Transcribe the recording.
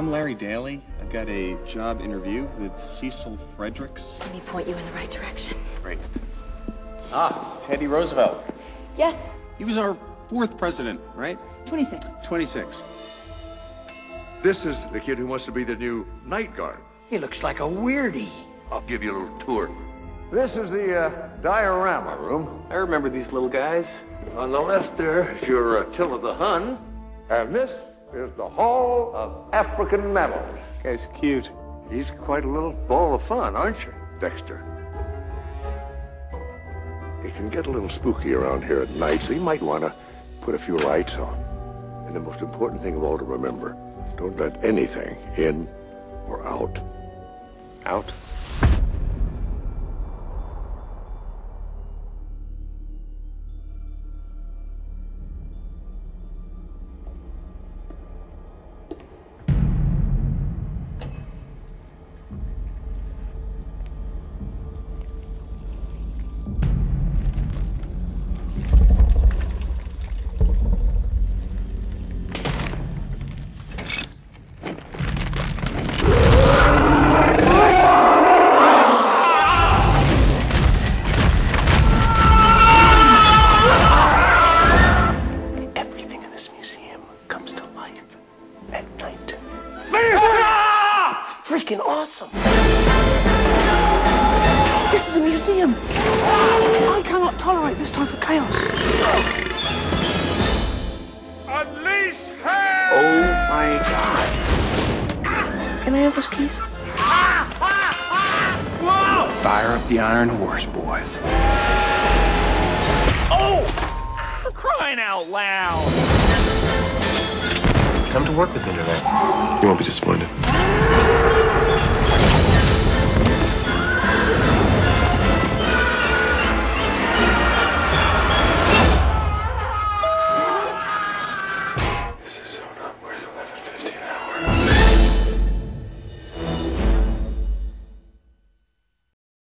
I'm Larry Daly. I've got a job interview with Cecil Fredericks. Let me point you in the right direction. Great. Ah, Teddy Roosevelt. Yes. He was our 4th president, right? 26th. 26th. This is the kid who wants to be the new night guard. He looks like a weirdie. I'll give you a little tour. This is the diorama room. I remember these little guys. On the left there is your Till of the Hun. And this is the Hall of African Medals. Guy's cute. He's quite a little ball of fun, aren't you, Dexter? It can get a little spooky around here at night, so you might want to put a few lights on. And the most important thing of all to remember, don't let anything in or out. Out? Freaking awesome! This is a museum! I cannot tolerate this type of chaos. Unleash hell! Oh my god. Can I have those keys? Fire up the Iron Horse, boys. Oh! For crying out loud! Come to work with me tonight. You won't be disappointed.